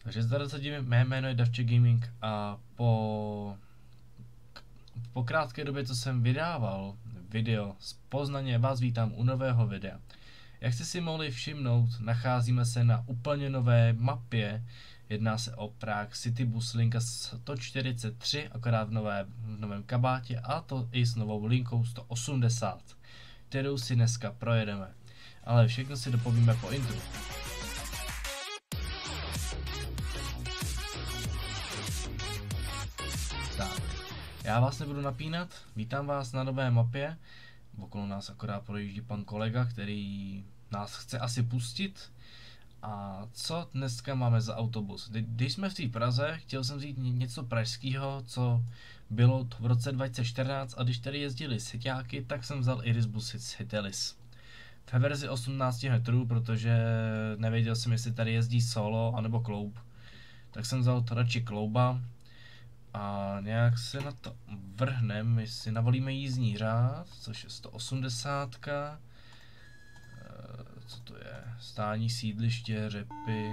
Takže zde se dívím, mé jméno je Davče Gaming a po krátké době, co jsem vydával video z Poznaně, vás vítám u nového videa. Jak jste si mohli všimnout, nacházíme se na úplně nové mapě. Jedná se o Prague City Bus linka 143, akorát v novém kabátě, a to i s novou linkou 180, kterou si dneska projedeme. Ale všechno si dopovíme po intru. Tak, já vás nebudu napínat, vítám vás na nové mapě. Okolo nás akorát projíždí pan kolega, který nás chce asi pustit. A co dneska máme za autobus? Když jsme v té Praze, chtěl jsem vzít něco pražského, co bylo v roce 2014, a když tady jezdili seťáky, tak jsem vzal Irisbus Citylis. Ve verzi 18 metrů, protože nevěděl jsem, jestli tady jezdí solo anebo kloub. Tak jsem vzal radši klouba a nějak se na to vrhneme, my si navolíme jízdní řád, což je 180. Co to je? Stání sídliště Řepy.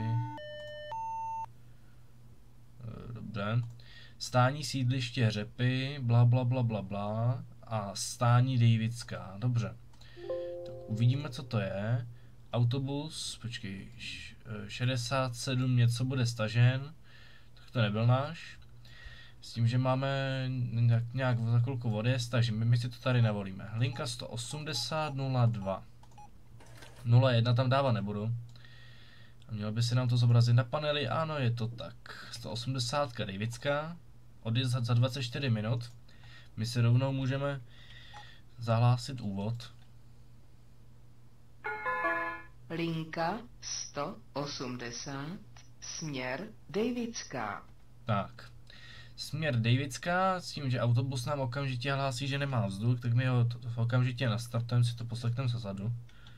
Dobře. Stání sídliště Řepy, bla bla bla bla bla, a stání Davidská. Dobře. Tak uvidíme, co to je. Autobus, počkej, 67 něco bude stažen. Tak to nebyl náš. S tím, že máme nějak za chvilku odjezd, takže my si to tady navolíme. Linka 180 02. 01 tam dávat nebudu. A mělo by se nám to zobrazit na paneli, ano, je to tak. 180 Davidská, odjezd za 24 minut. My si rovnou můžeme zahlásit úvod. Linka 180, směr Davidská. Tak, směr Davidská, s tím, že autobus nám okamžitě hlásí, že nemá vzduch, tak my ho okamžitě nastartujeme, si to poslechnem zezadu.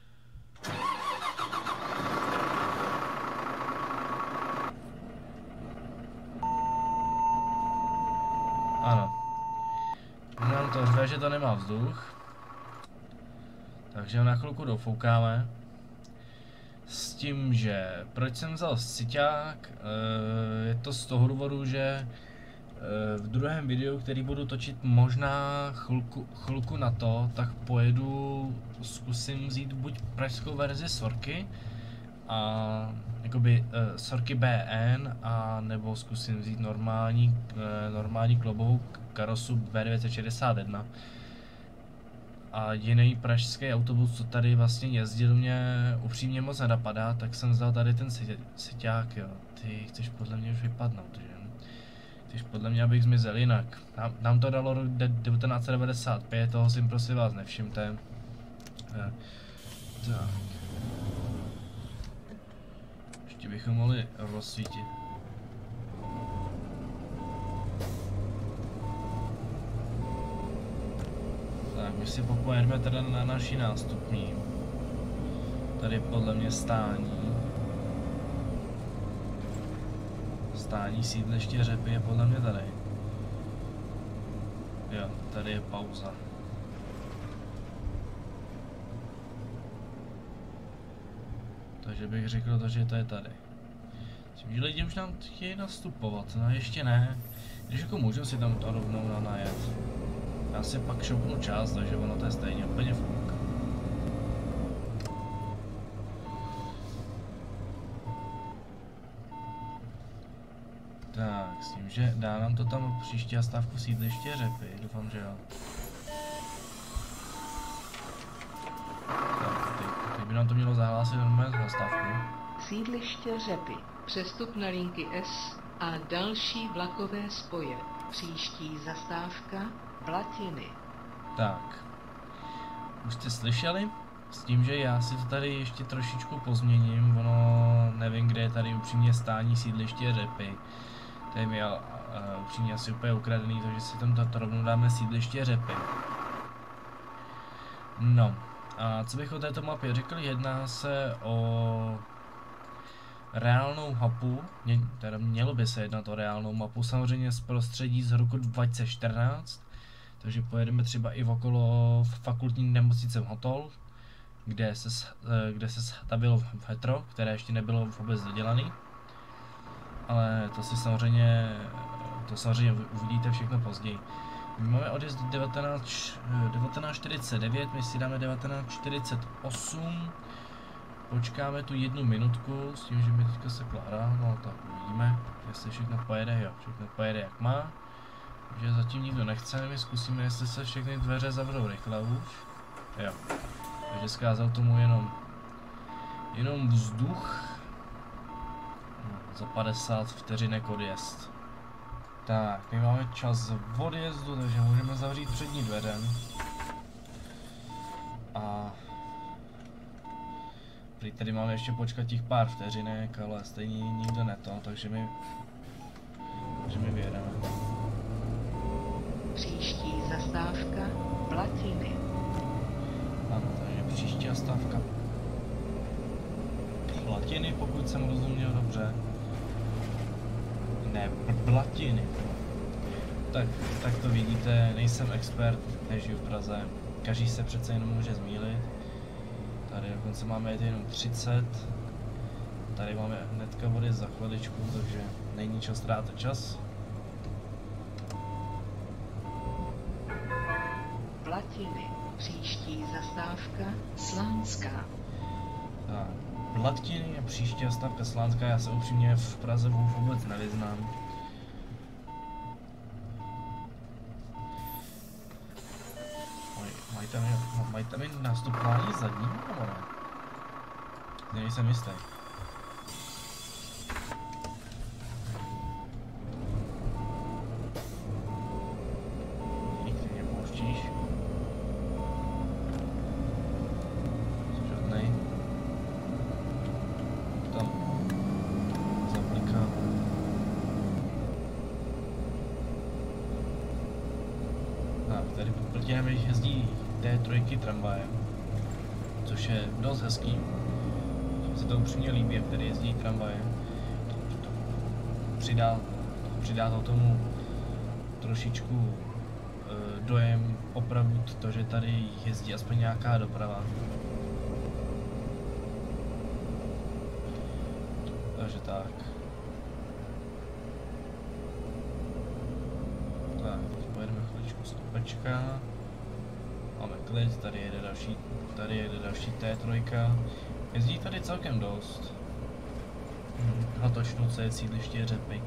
Ano. Nám to řve, že to nemá vzduch. Takže ho na chvilku dofoukáme. S tím, že proč jsem vzal syťák, je to z toho důvodu, že v druhém videu, který budu točit možná chvilku na to, tak zkusím vzít buď pražskou verzi Sorky, a jakoby Sorky BN, a nebo zkusím vzít normální kloubovou karosu B961. A jiný pražský autobus, co tady vlastně jezdil, mě upřímně moc nenapadá, tak jsem vzal tady ten syťák, jo. Ty chceš podle mě už vypadnout, že? Chceš podle mě, abych zmizel jinak. Nám to dalo rok 1995, toho si prosím vás nevšimte. Tak. Ještě bychom mohli rozsvítit. Tak, my si popojedeme teda na naší nástupní. Tady podle mě stání. Stání sídliště Řepy je podle mě tady. Jo, tady je pauza. Takže bych řekl to, že to je tady. Myslím, že lidi už nám chtějí nastupovat, no ještě ne. Když jako můžu si tam to rovnou najet. Já si pak šoupnu čas, takže ono to je stejně úplně fuk. Tak, s tím, že dá nám to tam příští zastávku sídliště Řepy, doufám, že jo. Tak, teď by nám to mělo zahlásit normálně zastávku. Sídliště Řepy. Přestup na linky S a další vlakové spoje. Příští zastávka Blatiny. Tak, už jste slyšeli? S tím, že já si to tady ještě trošičku pozměním, ono nevím, kde je tady upřímně stání sídliště Řepy. Tady mi je upřímně asi úplně ukradený, takže si tam to rovnou dáme sídliště Řepy. No, a co bych o této mapě řekl, jedná se o reálnou mapu, teda mělo by se jednat o reálnou mapu, samozřejmě z prostředí z roku 2014, takže pojedeme třeba i okolo fakultní nemocnice Motol, kde se stavilo metro, které ještě nebylo vůbec dodělané. ale to samozřejmě uvidíte všechno později. My máme odjezd 19:49, my si dáme 19:48. Počkáme tu 1 minutku s tím, že mi teďka se kládá, no tak uvidíme, jestli všechno pojede, jo, všechno pojede jak má. Takže zatím nikdo nechce, my zkusíme, jestli se všechny dveře zavřou rychle už. Jo, takže zkázal tomu jenom vzduch. No, za 50 vteřinek odjezd. Tak, my máme čas v odjezdu, takže můžeme zavřít přední dveře. A tady máme ještě počkat těch pár vteřinek, ale stejně nikdo neto, takže my vyjedeme. Příští zastávka Platiny. Ano, takže příští zastávka Platiny, pokud jsem rozuměl dobře. Ne, Platiny. Tak to vidíte, nejsem expert, nežiju v Praze. Každý se přece jenom může zmýlit. Tady dokonce máme jenom 30. Tady máme hnedka vody za chviličku, takže není čas ztrácet čas. Platiny. Příští zastávka Slánská. Tak, Platiny a příští zastávka Slánská, já se upřímně v Praze vůbec nevyznám. Mají tam jen nastupování zadní, nebo ne? Nejsem jistý. Nikdy mě pouštíš. Žádnej. Tam. Zaplika. Tak, tady pod Pltěnem jezdí T3 tramvaje, což je dost hezký. Mně se to upřímně líbí, jak tady jezdí tramvaje. Přidá to tomu trošičku dojem opravdu to, že tady jezdí aspoň nějaká doprava. Takže tak. Tak, teď pojedeme chviličku stopečka. Máme klid, tady jede další T3. Jezdí tady celkem dost. Hatočnice je sídliště Řepy.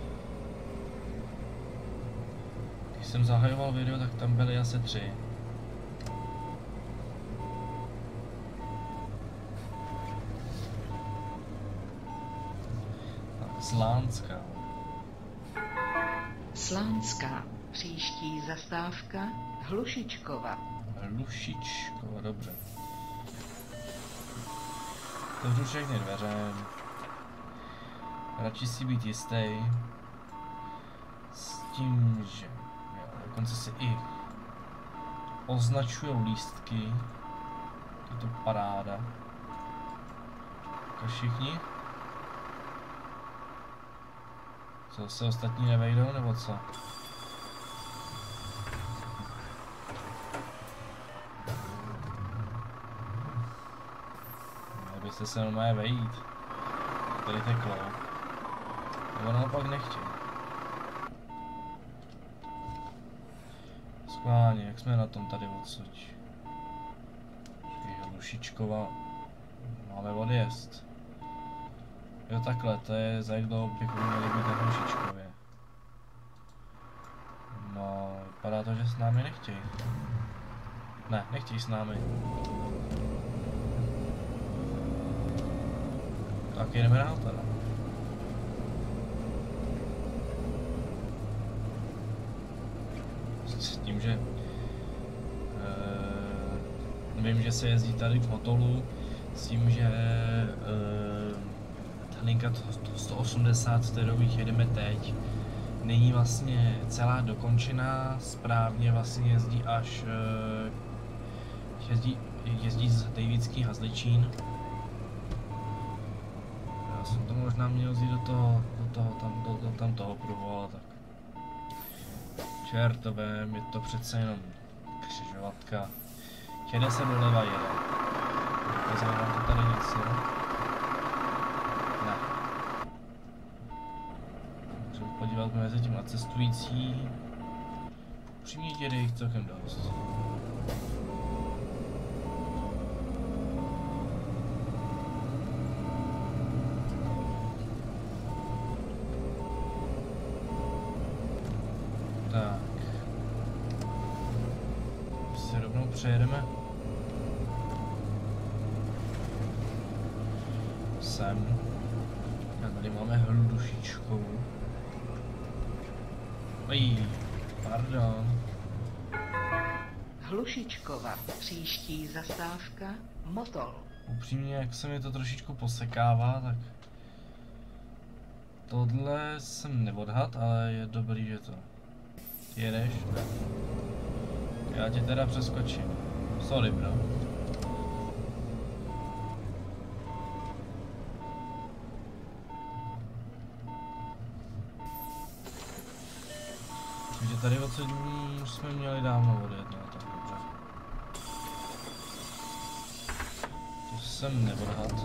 Když jsem zahajoval video, tak tam byly asi 3. Slánská. Slánská. Příští zastávka Hlušičkova. Hlušičkova, dobře. Otevřu všechny dveře. Radši si být jistý s tím, že dokonce si i označujou lístky. Je to paráda. Tak všichni? Co, se ostatní nevejdou, nebo co? Byste se normálně vejít. Tady teklo. Nebo naopak nechtějí. Schválně, jak jsme na tom tady odsud? Hlušičkova. Máme odjezd. Jo takhle, to je za jak dlouho bychom měli být na Hlušičkově. No, vypadá to, že s námi nechtějí. Ne, nechtějí s námi. Tak jedeme dál teda. S tím, že vím, že se jezdí tady v Motolu, s tím, že ta linka 180, kterou jedeme teď, není vlastně celá dokončená, správně vlastně jezdí až jezdí z Davidský Hazličín. Já jsem to možná měl vzít do tamtoho pruhu, ale tak. Čertové, je to přece jenom křižovatka. Jede se doleva, jede. Ukazuje vám to tady nic, jo? Ne. podívat mezi tím na cestující. Upřímně děde jich celkem dost. Tak. Si rovnou přejedeme sem. A tady máme hludušičkou. Pardon. Hlušičkova, příští zastávka Motol. Upřímně, jak se mi to trošičku posekává, tak tohle jsem neodhad, ale je dobrý, že to. Ty jedeš? Ne. Já tě teda přeskočím. Sorry, bro. Že tady odsud jsme měli dávno odjet, no tak dobře. To jsem neodhad.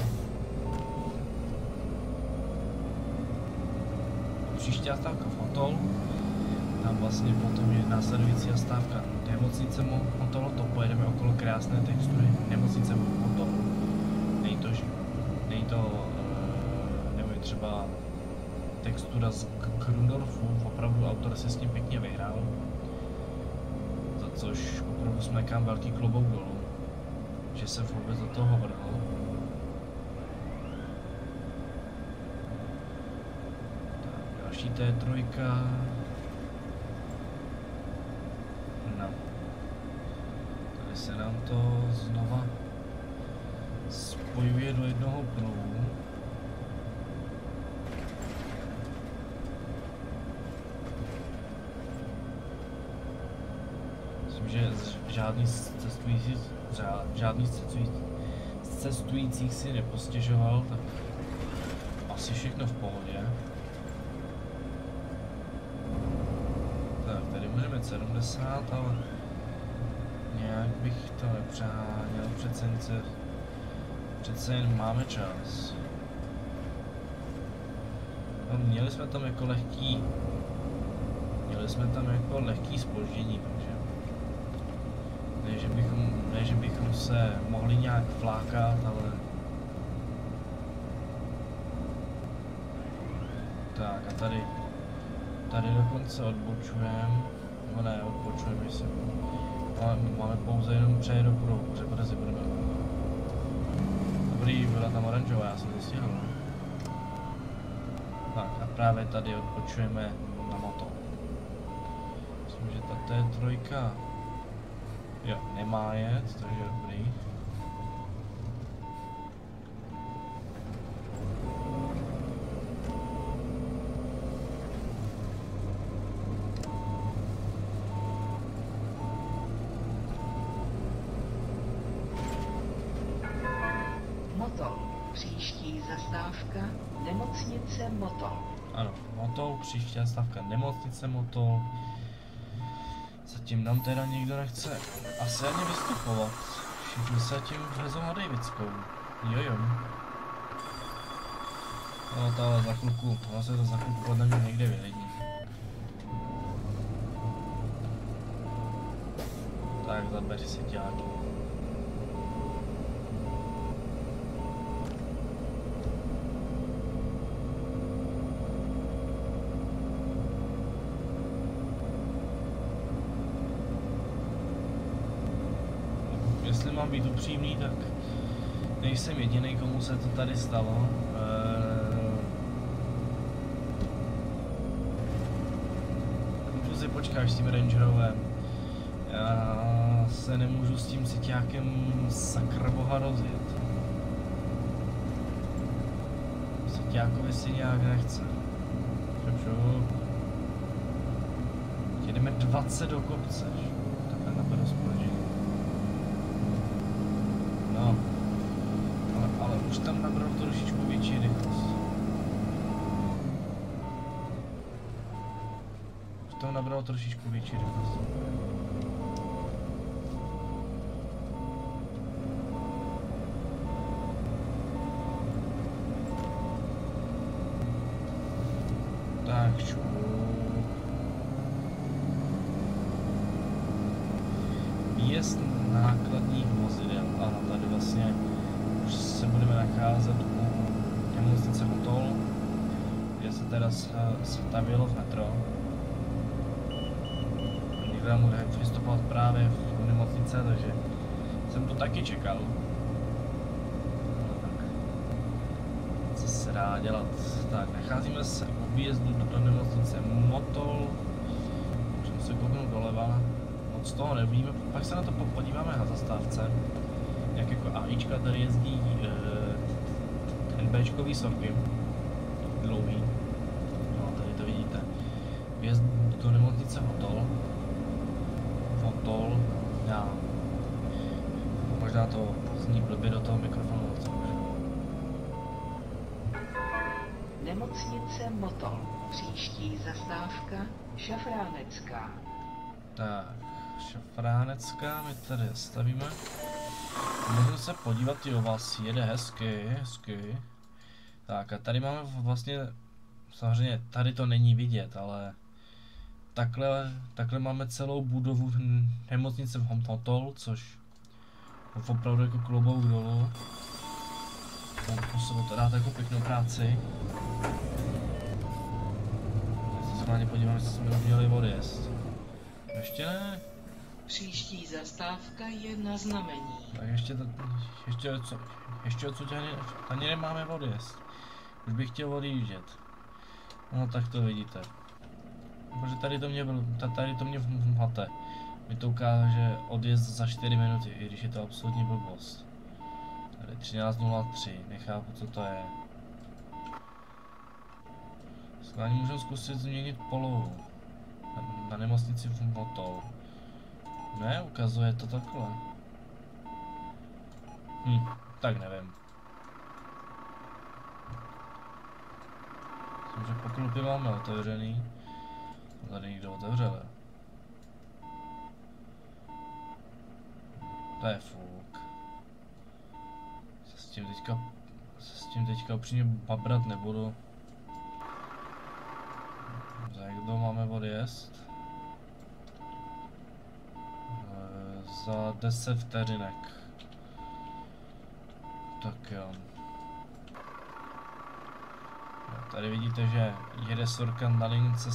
Příští zastávka Motol. Tam vlastně potom je následující zastávka nemocnice Motol, to pojedeme okolo krásné textury. Nemocnice Motol. Není to nevím, třeba textura z Grundorfu, opravdu autor se s tím pěkně vyhrál. Za což opravdu smekám velký klobouk dolů, že se vůbec do toho vrhl. Tak, další T3. No. Tady se nám to znova spojuje do jednoho pruhu. Myslím, že žádný z cestujících si nepostěžoval, tak asi všechno v pohodě. Tak, tady můžeme 70, ale nějak bych to nepřeháněl, přece jen máme čas. No, měli jsme tam jako lehký zpoždění, takže ne, že bychom se mohli nějak flákat, ale tak a tady dokonce odbočujeme, no ne, odbočujeme, jestli máme pouze jenom přejet do pruhu, protože brzy budeme. Dobrý, byla tam oranžová, já jsem to stihl. Tak a právě tady odbočujeme na Motol. Myslím, že ta T3 jo, nemá jet, takže dobrý. Motol, příští zastávka nemocnice Motol. Ano, Motol, příští zastávka nemocnice Motol. Zatím nám teda nikdo nechce asi ani vystupovat. Všichni se tím vlezou na Davidskou. Jojo. No to ale za chvilku podle mě někde vylední. Tak zabeři si ťáky. Jestli mám být upřímný, tak nejsem jediný, komu se to tady stalo. Můžu si počkáš s tím Range Roverem. Já se nemůžu s tím ciťákem sakra boha rozjet. Ciťákovi si nějak nechce. Šup. Jedeme 20 do kopce. Takhle napadlo spoždění. No, ale už tam nabral trošičku větší rychlost. Tak, šup. Výjezd nákladních vozidel. Ano, tady vlastně už se budeme nacházet u nemocnice Motol, kde se teda stavělo v metro. Někdo mu vystupovat právě v nemocnice, takže jsem to taky čekal. No, tak. Co se dá dělat? Tak, nacházíme se u výjezdu do nemocnice Motol. Můžeme se kouknout doleva. Moc toho nevíme, pak se na to podíváme na zastávce. Jak jako AIčka tady jezdí NBčkový sorky. Dlouhý. No, tady to vidíte. Vjezd do nemocnice Motol. Já. Možná to zní blbě do toho mikrofonu. Nemocnice Motol. Příští zastávka Šafránecká. Tak, Šafránecká, my tady stavíme. Můžeme se podívat, jo, vás jede hezky. Tak a tady máme vlastně, samozřejmě tady to není vidět, ale takhle máme celou budovu nemocnice v Motol, což opravdu jako klobouk dolů. Musím to dát jako pěknou práci. Teď se schválně podívám, jestli jsme udělali odjezd. Ještě ne? Příští zastávka je na znamení. Tak ještě odsud ani nemáme odjezd. Už bych chtěl odjíždět. No tak to vidíte. Protože tady to mě mate. Mi to ukáže odjezd za 4 minuty, i když je to absolutní blbost. Tady 13:03, nechápu, co to je. Schválně můžeme zkusit změnit polohu. Na nemocnici v Motol. Ne, ukazuje to takhle. Tak nevím. Myslím, že poklopy máme otevřený. Tady někdo otevřel. To je fuk. Se s tím teďka upřímně babrat nebudu. Za jak dlouho máme odjezd? Za 10 vteřinek. Tak jo. Tady vidíte, že jede sorka na lince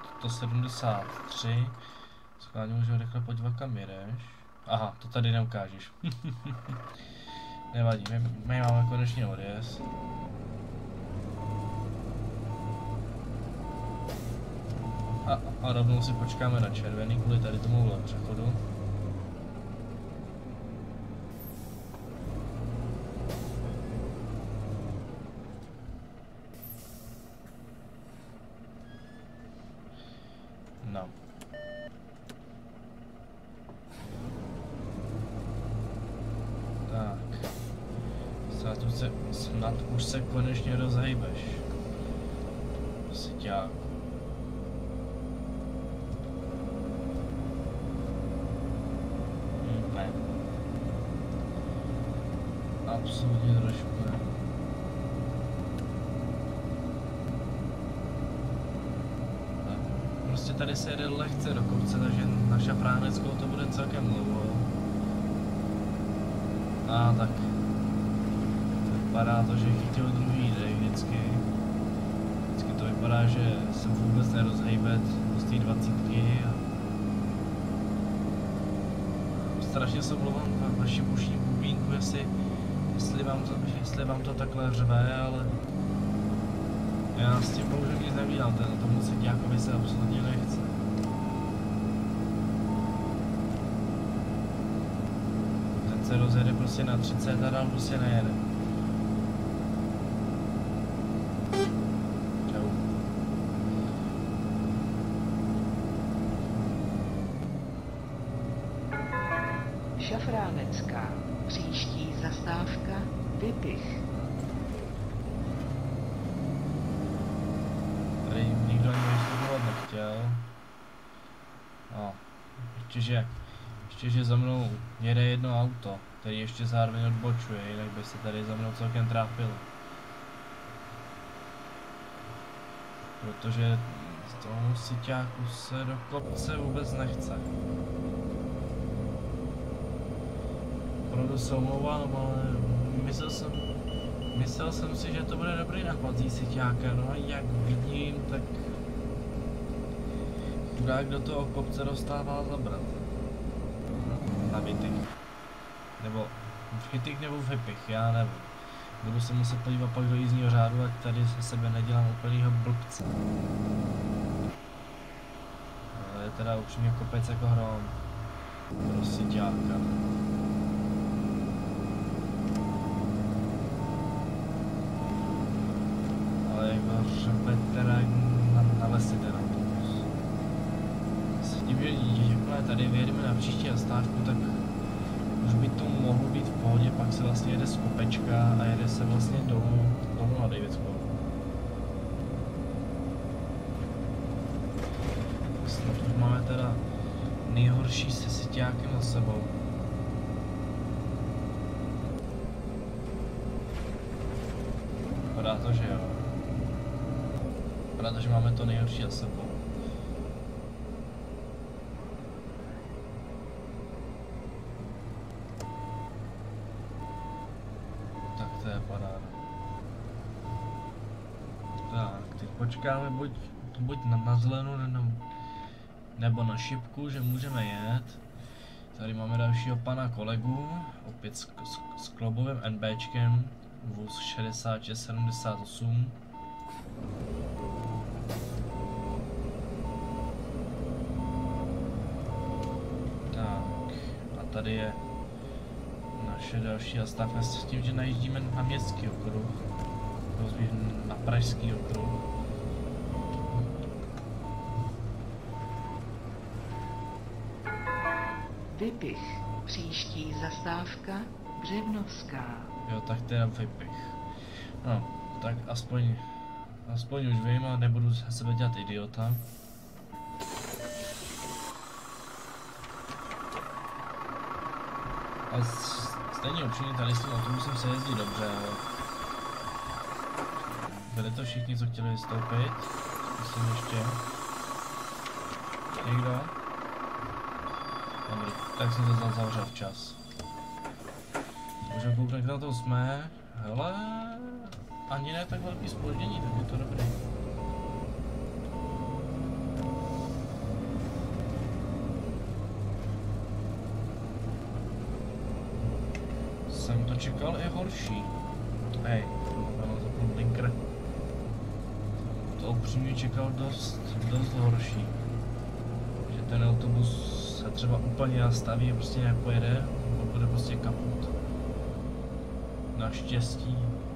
173. Schválně můžu rychle podívat, kam jedeš. Aha, to tady neukážeš. Nevadí, my máme konečně odjezd. A rovnou si počkáme na červený kvůli tady tomuhle přechodu. No. Tak. Snad už se konečně rozhejbeš. Siťáku. Ne. Absolutně trošku ne. Prostě tady se jede lehce do kopce, takže na Šafráneckou to bude celkem dlouho. A tak. Vypadá to, že chytil druhý dej vždycky. Vždycky to vypadá, že se vůbec nerozhejbe z té 20. Strašně se omlouvám vašim uším bubínku, jestli vám to takhle řve, ale já s tím bohužel nic nevídám, tomu se nějakovi se absolutně nechce. Ten se rozjede prostě na 30 a dál prostě nejede. Čau. Šafránecká. Příští zastávka Vypich. Tady nikdo ani vystupovat nechtěl. No, ještě že za mnou jede jedno auto, který ještě zároveň odbočuje, jinak by se tady za mnou celkem trápilo. Protože Z toho syťáku se do kopce vůbec nechce. Opravdu se omlouvám, ale myslel jsem si, že to bude dobrý nápad z syťáka, no a jak vidím, tak chudák do toho kopce dostává zabrat. Na vytych. Nebo v hytych nebo v hypich, já nevím. Budu se muset podívat pak do jízdního řádu, ať tady se sebe nedělám úplnýho blbce. Ale je teda upřímně kopec jako hrom. Pro syťáka. Ale jako řepe teda na lesy ten autobus. S tím, že jakmile tady vyjedeme na příští zastávku, tak už by to mohlo být v pohodě, pak se vlastně jede z kopečka a jede se vlastně domů na Davidskou. Snad už máme teda nejhorší se syťákem za sebou. Vypadá to, že jo. Vypadá to, že máme to nejhorší za sebou. To je paráda. Tak, teď počkáme buď na zelenou nebo na šipku, že můžeme jet. Tady máme dalšího pana kolegu, opět s klobovým NBčkem, vůz 6678. Tak, a tady je naše další zastávka s tím, že najíždíme na městský okruh, spíš na pražský okruh. Vypich. Příští zastávka Břevnovská. Jo, tak teda Vypich. No, tak aspoň už vím a nebudu se sebe dělat idiota. A stejně upřímně tady s tím autobusem se jezdí dobře, ale byli to všichni, co chtěli vystoupit. Zkusím ještě. Někdo? Dobrý, tak jsem to zavřel včas. Můžeme kouknout, jak na to jsme. Hele, ani ne tak velký zpoždění, tak je to dobrý. Jsem to čekal i horší. Hej, mám zapnul blinker. To upřímně čekal dost horší. Že ten autobus se třeba úplně nastaví a prostě nepojede, nebo bude prostě kaput. Naštěstí,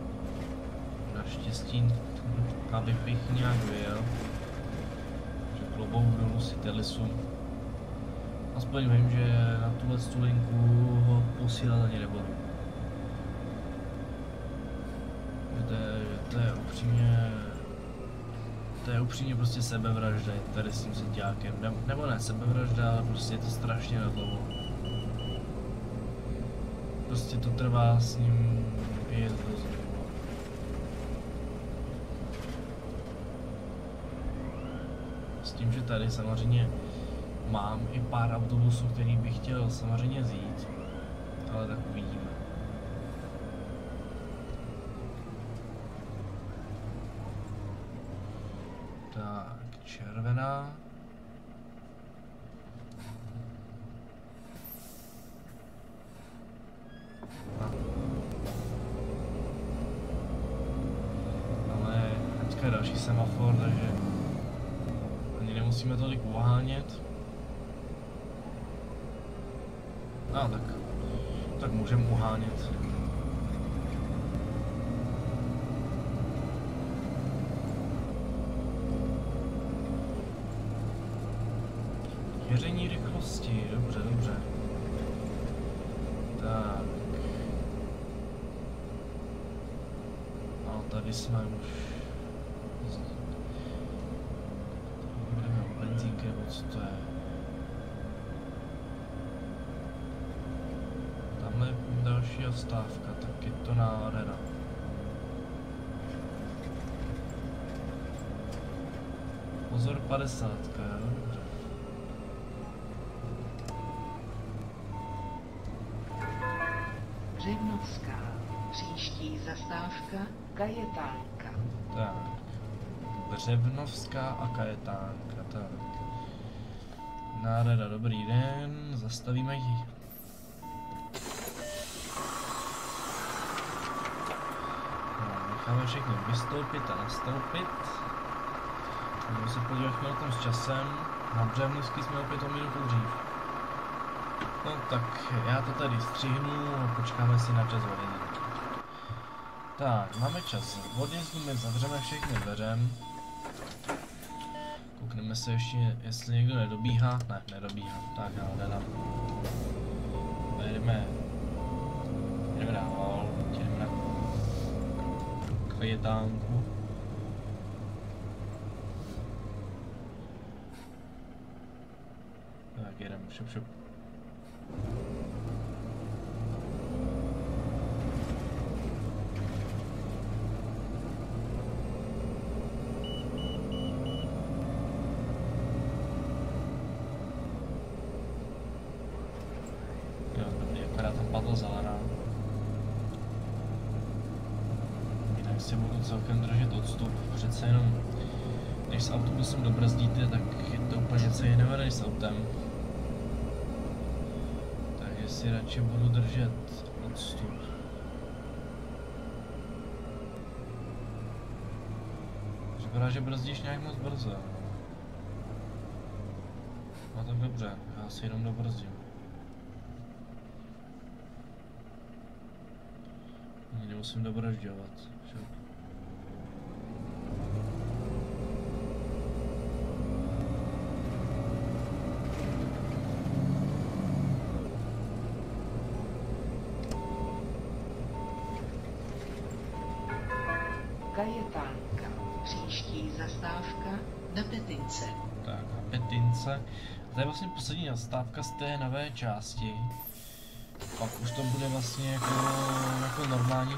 na Vypich nějak vyjel. Že klobouk dolů si Telisu. Aspoň vím, že na tuhle linku ho posílat ani nebudu. To je upřímně prostě sebevražda tady s tím syťákem. Nebo ne sebevražda, ale prostě je to strašně na dlouho. Prostě to trvá s ním pět dost. S tím, že tady samozřejmě mám i pár autobusů, který bych chtěl samozřejmě vzít, ale tak uvidíme. Tak, červená. Ale teďka je další semafor, takže ani nemusíme tolik uhánět. No tak můžeme uhánět. Měření rychlosti, dobře. Tak. No tady jsme už... Budeme u benzínky, nebo co to je? Tamhle je další stávka, tak je to nádhera. Pozor, 50, jo, dobře. Břevnovská. Příští zastávka Kajetánka. Tak. Břevnovská a Kajetánka, tak. Nádhera, dobrý den, zastavíme ji. No, necháme všechno vystoupit a nastoupit. Můžeme se podívat na tom s časem. Na Břevnovský jsme opět o minutu dřív. No tak já to tady střihnu a počkáme si na čas odjezdu. Tak, máme čas odjezdu, my zavřeme všechny dveře. Koukneme se ještě, jestli někdo nedobíhá. Ne, nedobíhá. Tak já nedám. Jdeme dál, jdeme na Kajetánku. Tak jedem, šup šup. Jo, dobrý, akorát tam padlo zelená. Jinak si budu celkem držet odstup, přece jenom když s autobusem dobrzdíte, tak je to úplně něco jiného než s autem. Takže si radši budu držet odstup. Vypadá, že brzdíš nějak moc brzo. No tak dobře, já si jenom dobrzdím. Nemusím dobržďovat. Kajetánka. Příští zastávka na Petince. Tak, na Petince. To je vlastně poslední zastávka z té nové části. Pak už to bude vlastně jako normální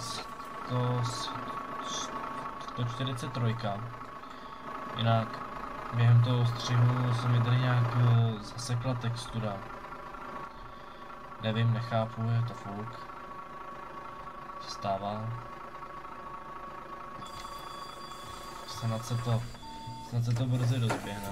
143. Jinak během toho střihu se mi tady nějak zasekla textura. Nevím, nechápu, je to fuk. Se stává. Snad se to brzy rozběhne.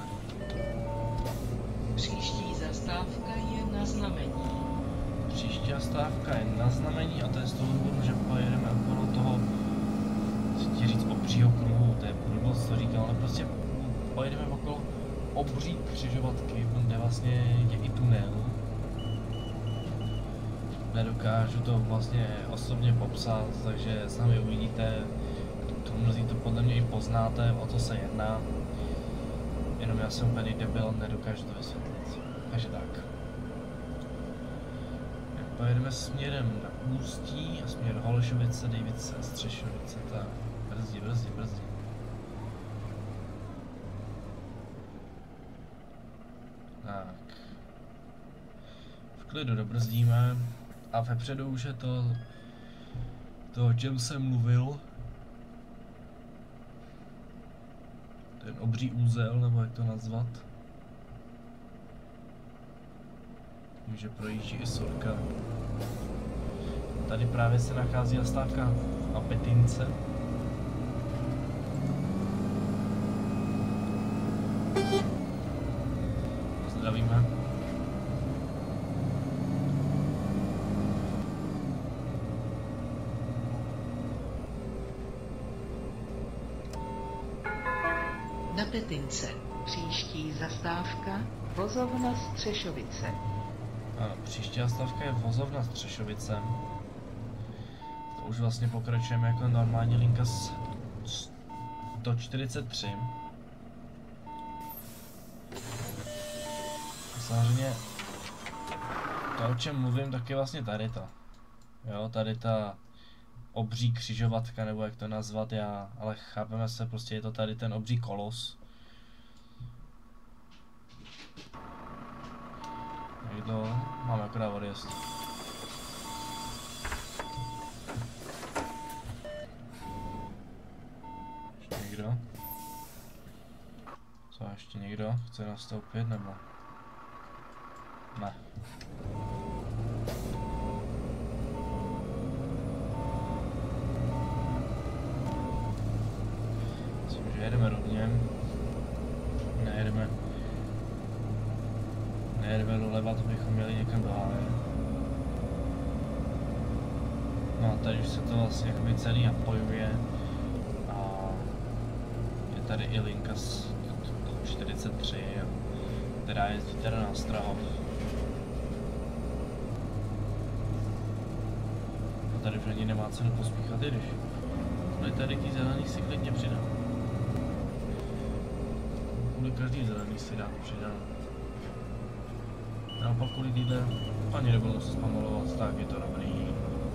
Příští zastávka je na Znamení. Příští zastávka je na Znamení a to je z toho důvodu, že pojedeme okolo toho, chci říct obřího kruhu, to je blbost, co říkal, ale prostě pojedeme okolo obří křižovatky, kde vlastně je i tunel. Nedokážu to vlastně osobně popsat, takže sami uvidíte, mnozí to podle mě i poznáte, o to se jedná. Jenom já jsem úplně debil, nedokážu to vysvětlit. Takže tak. Pojedeme směrem na Ústí a směr Holešovice, Dejvice, Střešovice, tak. Brzdí. Tak. V klidu dobrzdíme a vepředu už je to, o čem jsem mluvil. Ten obří úzel, nebo jak to nazvat. Tím, že projíždí i sorka. Tady právě se nachází zastávka na Petince. Zdravíme. Na Petince. Příští zastávka Vozovna Střešovice. Ano, příští zastávka je Vozovna Střešovice. To už vlastně pokračujeme jako normální linka 143. Samozřejmě to, o čem mluvím, tak je vlastně tady ta. Jo, tady ta obří křižovatka, nebo jak to nazvat já, ale chápeme se, prostě je to tady ten obří kolos. Někdo, máme akorát odjezd. Ještě někdo? Co, ještě někdo chce nastoupit, nebo? Ne. Myslím, že jedeme rovně. Nejedeme doleva, to bychom měli někam do háje. No a tady už se to vlastně jakoby celý napojuje. A je tady i linka z 43, která jezdí teda na Strahov. A tady už ani nemá cenu pospíchat, i když tady ty zelený si klidně přidám. Kvůli každý zelený si dám přidám. Naopak kvůli týhle ani nebudu se zpomalovat, tak je to dobrý.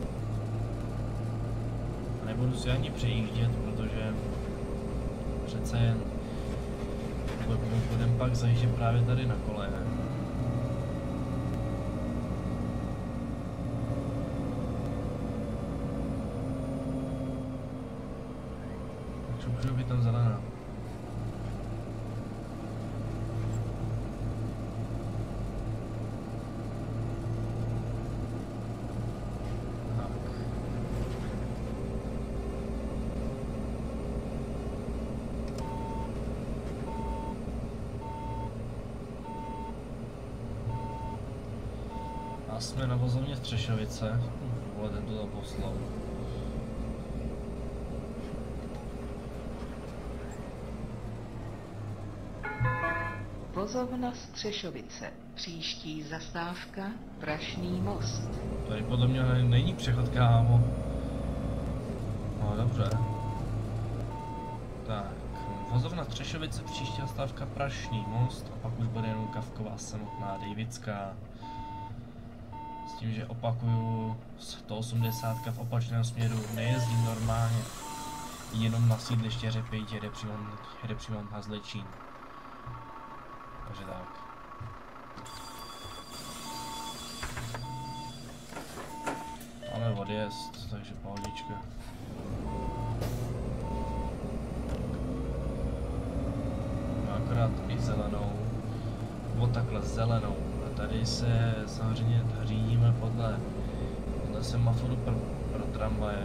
A nebudu si ani přejíždět, protože přece jen budeme pak zajíždět právě tady na kole. Čupřu by tam zelená. A jsme na vozovně Střešovice. Vole, ten to poslal. Vozovna Střešovice. Příští zastávka Prašný most. Tady podle mě není přechod, kámo. No dobře. Tak, vozovna Střešovice, příští zastávka Prašný most a pak už bude jenom Kavková samotná Dejvická. S tím, že opakuju, 180 v opačném směru nejezdím normálně, jenom na sídliště Řepejť jede přímo na Zlečín. Takže tak. Máme odjezd, takže pohodička. No akorát i zelenou, nebo takhle zelenou. A tady se samozřejmě řídíme podle semaforu pro tramvaje.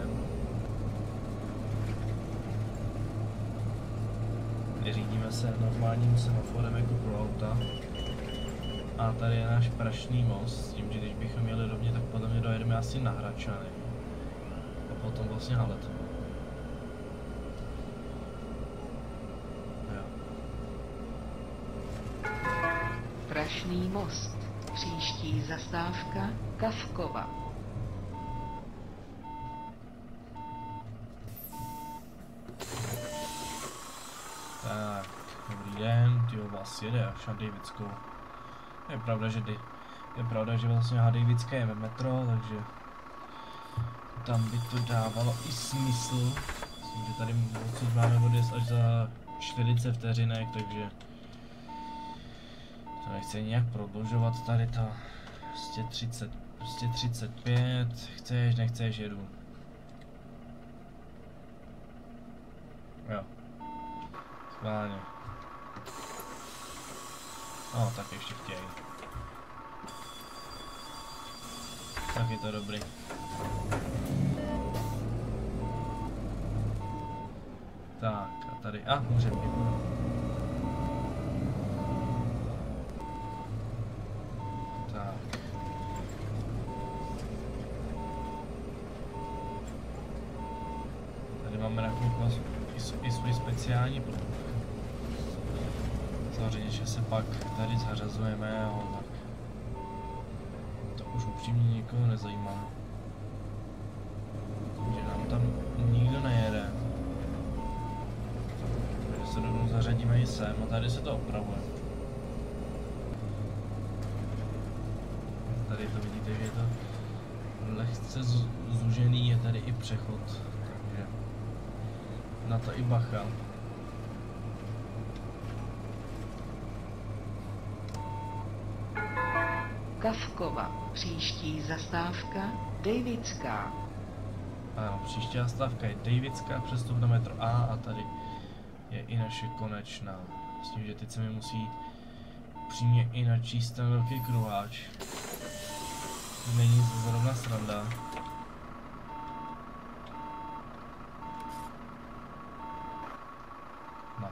Řídíme se normálním semaforem jako pro auta. A tady je náš Prašný most, s tím, že když bychom jeli rovně, tak podle mě dojedeme asi na Hradčany. A potom vlastně na Letnou. Jo. Prašný most. Příští zastávka Kavkova. Tak, dobrý den, tyjo, vás jede až na Dejvickou. Je pravda, že vlastně na Dejvické je metro, takže tam by to dávalo i smysl. Myslím, že tady odsud máme odjezd až za 40 vteřinek, takže to nechci nějak prodlužovat, tady to prostě 35, chceš, nechceš, jedu. Jo. Schválně. No, tak ještě chtějí. Tak je to dobrý. Tak, a tady, můžeme jít. Tak. Tady máme na chvilku i svůj speciální pruh. Samozřejmě, že se pak tady zařazujeme, ale tak to už upřímně nikoho nezajímá. Že nám tam nikdo nejede. Takže se rovnou zařadíme i sem a tady se to opravuje. Tady to vidíte, že je to lehce zúžený, je tady i přechod, takže na to i bacha. Kavkova. Příští zastávka Dejvická. Ano, příští zastávka je Dejvická, přestup na metro A a tady je i naše konečná Myslím, že teď se mi musí přímě i načíst ten velký kruháč. Není zrovna sranda. No.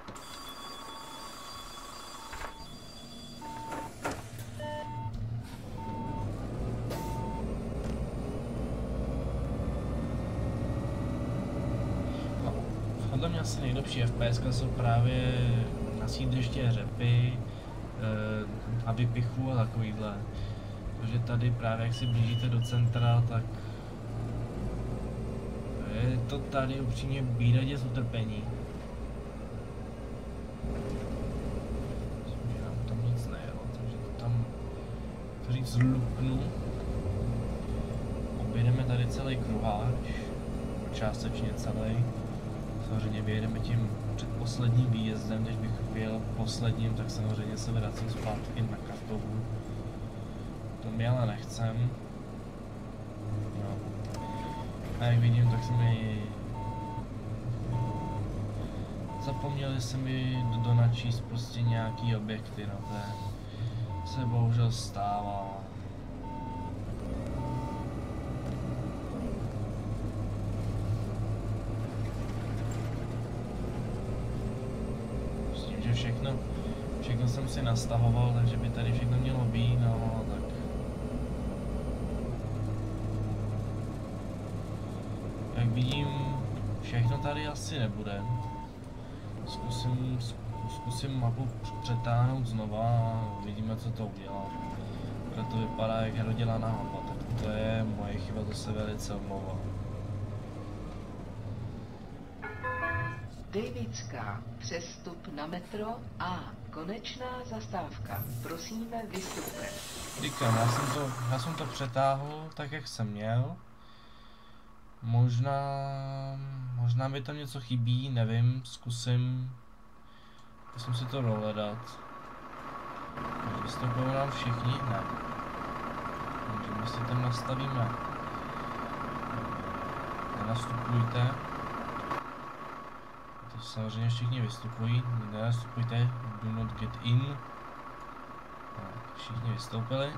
Podle mě asi nejlepší FPS jsou právě na sídliště řepy a vypichu a takovýhle. Protože tady právě jak si blížíte do centra, tak je to tady upřímně bídadě z utrpení. Myslím, že nám tam nic nejelo, takže to tam to říct lupnu. Objedeme tady celý kruháč, částečně celý. Samozřejmě vyjedeme tím předposledním výjezdem, když bych vyjel posledním, tak samozřejmě se vracím zpátky na Kartovu. To mi ale nechcem. No. A jak vidím, tak se mi... Zapomněli se mi donačíst prostě nějaký objekty, no to se bohužel stává. Všechno jsem si nastahoval, takže by tady všechno mělo být, no tak. Jak vidím, všechno tady asi nebude. Zkusím mapu přetáhnout znova a uvidíme, co to udělá. Protože to vypadá jak nedodělaná mapa, tak to je moje chyba, to se velice omlouvám. Davidská, přestup na metro a konečná zastávka. Prosíme, vystupte. Říkám, já jsem to přetáhl tak, jak jsem měl. Možná mi tam něco chybí, nevím, zkusím si to dohledat. Vystupují nám všichni? Ne. Takže my si tam nastavíme. Nenastupujte. To samozřejmě všichni vystupují, nenastupujte, do not get in. Tak, všichni vystoupili.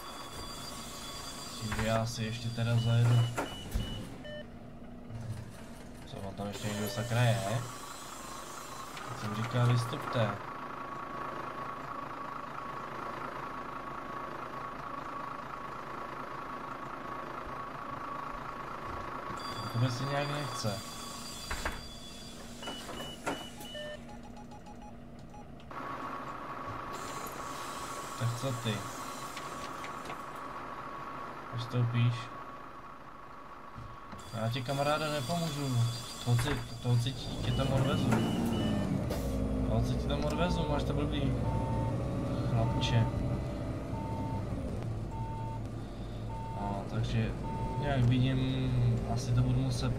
Takže já si ještě teda zajedu. Co, on tam ještě někdo sakra je? Teď jsem říkal, vystupte. To by si nějak nechce. Tak co ty? Vystoupíš? Já ti, kamaráde, nepomůžu. Toho si tě tam odvezu. Máš to blbý. Chlapče. No, takže jak vidím, asi to budu muset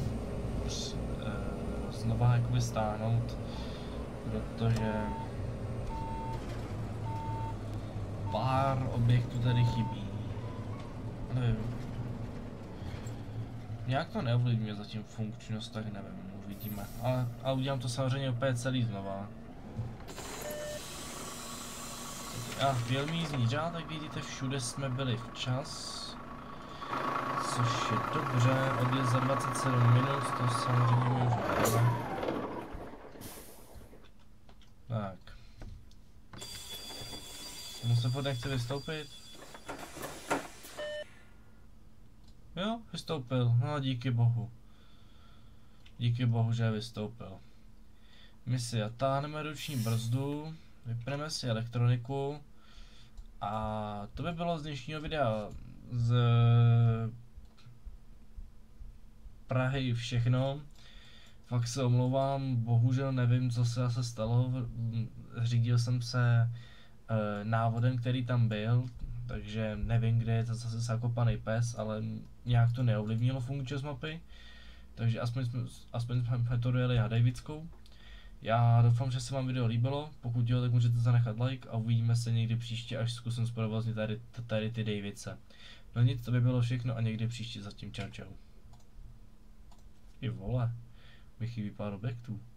znova jakoby stáhnout, protože pár objektů tady chybí. Nevím. Nějak to neovlivňuje zatím funkčnost, tak nevím, uvidíme. Ale udělám to samozřejmě opět celý znova. A film jízdní řád, tak vidíte, všude jsme byli včas. Což je dobře, odjezd za 27 minut, to samozřejmě my už jdeme. Tak. Mu se furt nechce vystoupit? Jo, vystoupil, no díky bohu. Díky bohu, že vystoupil. My si táhneme ruční brzdu, vypneme si elektroniku a to by bylo z dnešního videa z Prahy všechno. Fakt se omlouvám, bohužel nevím, co se zase stalo. Řídil jsem se návodem, který tam byl, takže nevím, kde je zase zakopaný pes, ale nějak to neovlivnilo funkčnost mapy. Takže aspoň jsme to dojeli na Davidskou. Já doufám, že se vám video líbilo, pokud jo, tak můžete zanechat like a uvidíme se někdy příště, až zkusím zprovoznit tady ty Davidse. No nic, to by bylo všechno a někdy příště, zatím čau čau. I vole, mi chybí pár objektů.